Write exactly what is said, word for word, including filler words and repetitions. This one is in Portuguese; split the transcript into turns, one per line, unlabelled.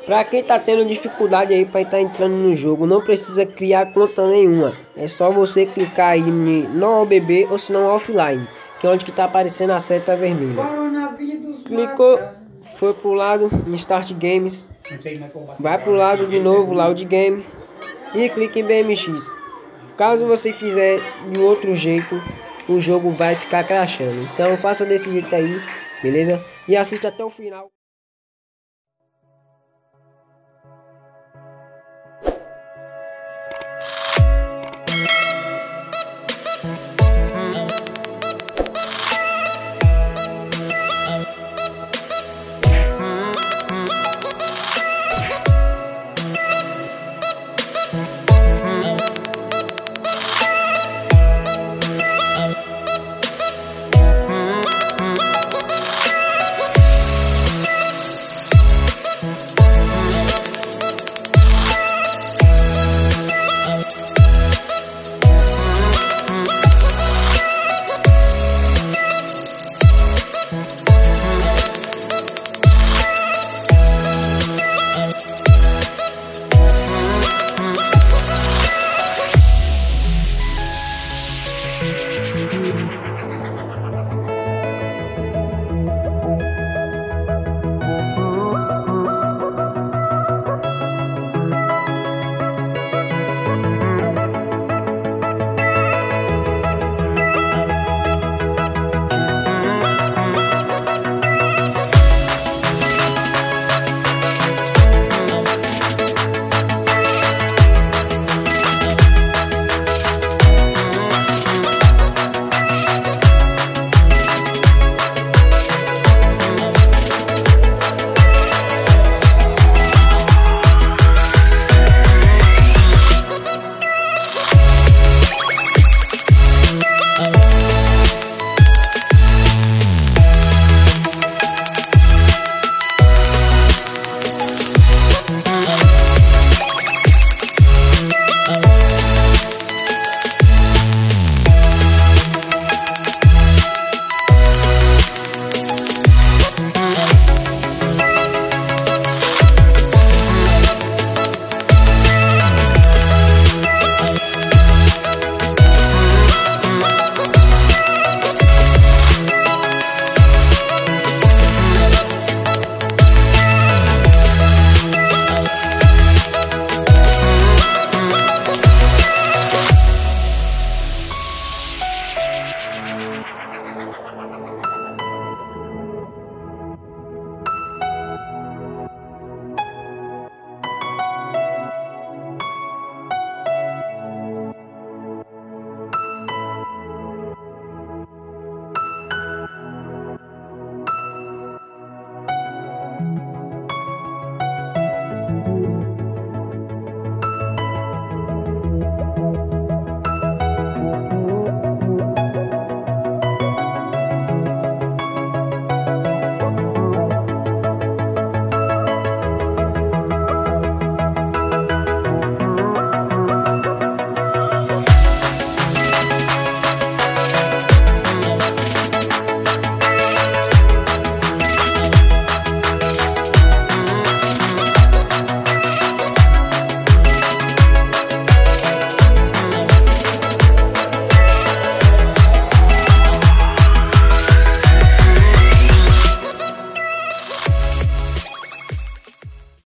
Pra quem tá tendo dificuldade aí para estar entrando no jogo, não precisa criar conta nenhuma. É só você clicar aí em não B B ou se não offline, que é onde que tá aparecendo a seta vermelha. Clicou, foi pro lado em Start Games, vai pro lado de novo, Loud Game e clica em B M X. Caso você fizer de outro jeito, o jogo vai ficar crashando. Então faça desse jeito aí, beleza? E assista até o final.